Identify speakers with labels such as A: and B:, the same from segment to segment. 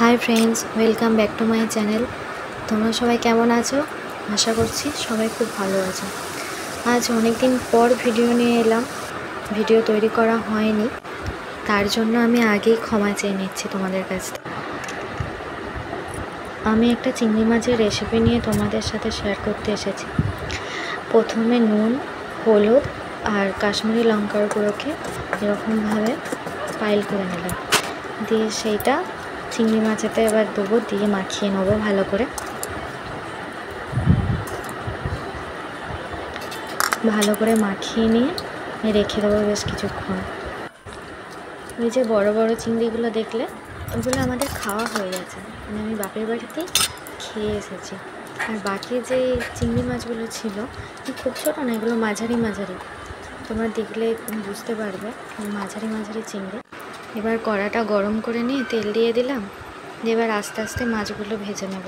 A: High friends, welcome back to my channel. তোমরা সবাই কেমন আছো? আশা করছি সবাই খুব ভালো আছো। আজ অনেক দিন পর ভিডিও নিয়ে এলাম, ভিডিও তৈরি করা হয়নি, তার জন্য আমি আগেই ক্ষমা চেয়ে নিচ্ছি তোমাদের কাছ থেকে। আমি একটা চিংড়ি মাছের রেসিপি নিয়ে তোমাদের সাথে শেয়ার করতে এসেছি। প্রথমে নুন, হলুদ আর কাশ্মীরি লঙ্কার গুঁড়োকে এরকমভাবে পাইল করে নিলাম, দিয়ে সেইটা চিংড়ি মাছেতে এবার দেবো, দিয়ে মাখিয়ে নেবো ভালো করে। মাখিয়ে নিয়ে রেখে দেবো বেশ কিছুক্ষণ। ওই যে বড় বড় চিংড়িগুলো দেখলে, ওগুলো আমাদের খাওয়া হয়ে গেছে, মানে আমি বাপের বাড়িতেই খেয়ে এসেছি। আর বাকি যে চিংড়ি মাছগুলো ছিল, খুব ছোটো না, এগুলো মাঝারি মাঝারি, তোমরা দেখলে বুঝতে পারবে মাঝারি মাঝারি চিংড়ি। এবার কড়াটা গরম করে নিয়ে তেল দিয়ে দিলাম, দিয়ে এবার আস্তে আস্তে মাছগুলো ভেজে নেব।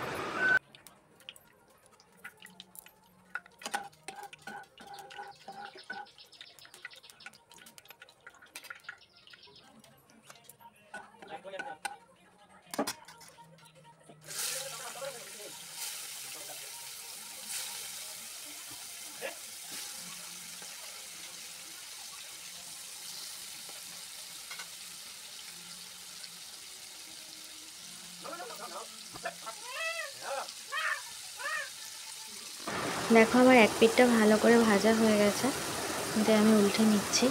A: দেখো, আমার এক পিঠটা ভালো করে ভাজা হয়ে গেছে, কিন্তু আমি উল্টে নিচ্ছি।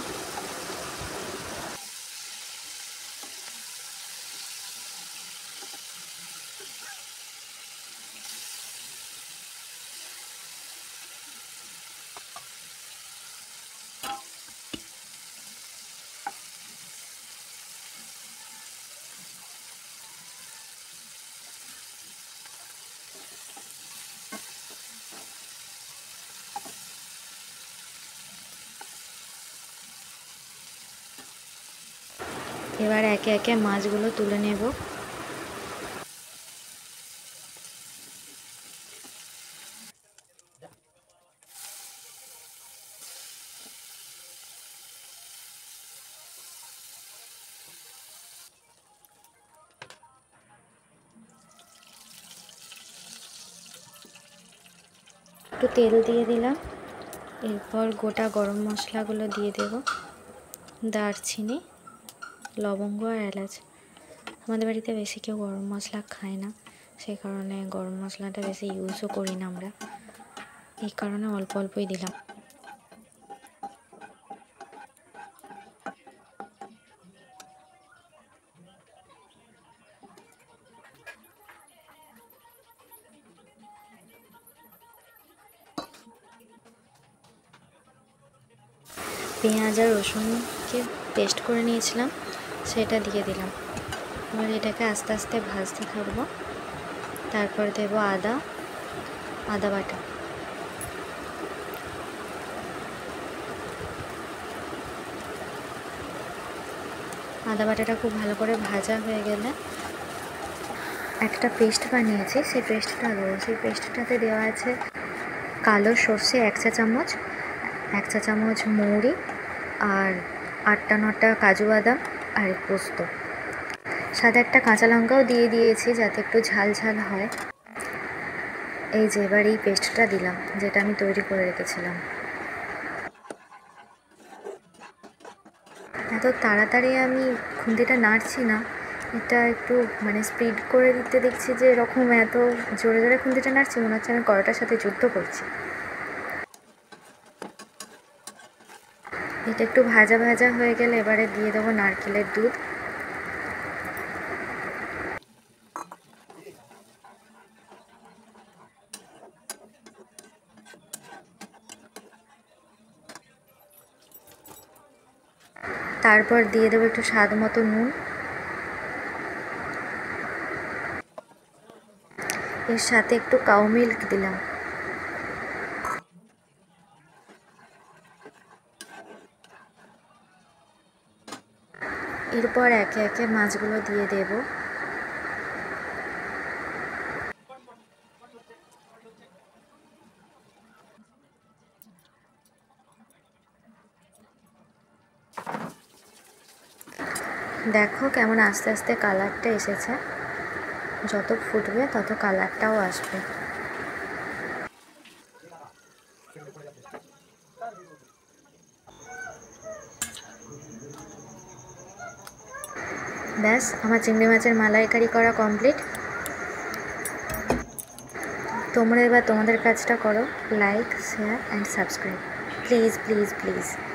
A: এবার একে একে মাছগুলো তুলে নেব। একটু তেল দিয়ে দিলাম, এরপর গোটা গরম মশলাগুলো দিয়ে দেব, দারচিনি, লবঙ্গ আর এলাচ। আমাদের বাড়িতে বেশি কেউ গরম মশলা খায় না, সেই কারণে গরম মশলাটা বেশি ইউজও করি না আমরা, এই কারণে অল্প অল্পই দিলাম। পেঁয়াজ আর রসুনকে পেস্ট করে নিয়েছিলাম, সেটা দিয়ে দিলাম। এবার এটাকে আস্তে আস্তে ভাজতে থাকবো। তারপর দেবো আদা বাটা। আদা বাটাটা খুব ভালো করে ভাজা হয়ে গেলে একটা পেস্ট বানিয়েছি, সেই পেস্টটা দেবো। সেই পেস্টটাতে দেওয়া আছে কালো সর্ষে 1 চা চামচ, 1 চা চামচ মৌরি, আর 8টা-9টা কাজু বাদাম আর পোস্ত। সাথে একটা কাঁচা লঙ্কাও দিয়ে দিয়েছি, যাতে একটু ঝাল ঝাল হয়। এই যে এবার এই পেস্টটা দিলাম, যেটা আমি তৈরি করে রেখেছিলাম। এত তাড়াতাড়ি আমি খুন্তিটা নাড়ছি না, এটা একটু মানে স্পিড করে দিতে দেখছি যে এরকম এত জোরে জোরে খুন্তিটা নাড়ছি, মনে হচ্ছে আমি কড়াটার সাথে যুদ্ধ করছি। এটা একটু ভাজা ভাজা হয়ে গেলে এবারে দিয়ে দেবো নারকেলের দুধ। তারপর দিয়ে দেবো একটু স্বাদ মতো নুন। এর সাথে একটু কাউ মিল্ক দিলাম। এরপর একে একে মাছগুলো দিয়ে দেব। দেখো কেমন আস্তে আস্তে কালারটা এসেছে। যত ফুটবে তত কালারটাও আসবে। ব্যাস, আমার চিংড়ি মাছের মালাইকারি করা কমপ্লিট। তোমরা এবার তোমাদের কাজটা করো, like, share and subscribe, please please please.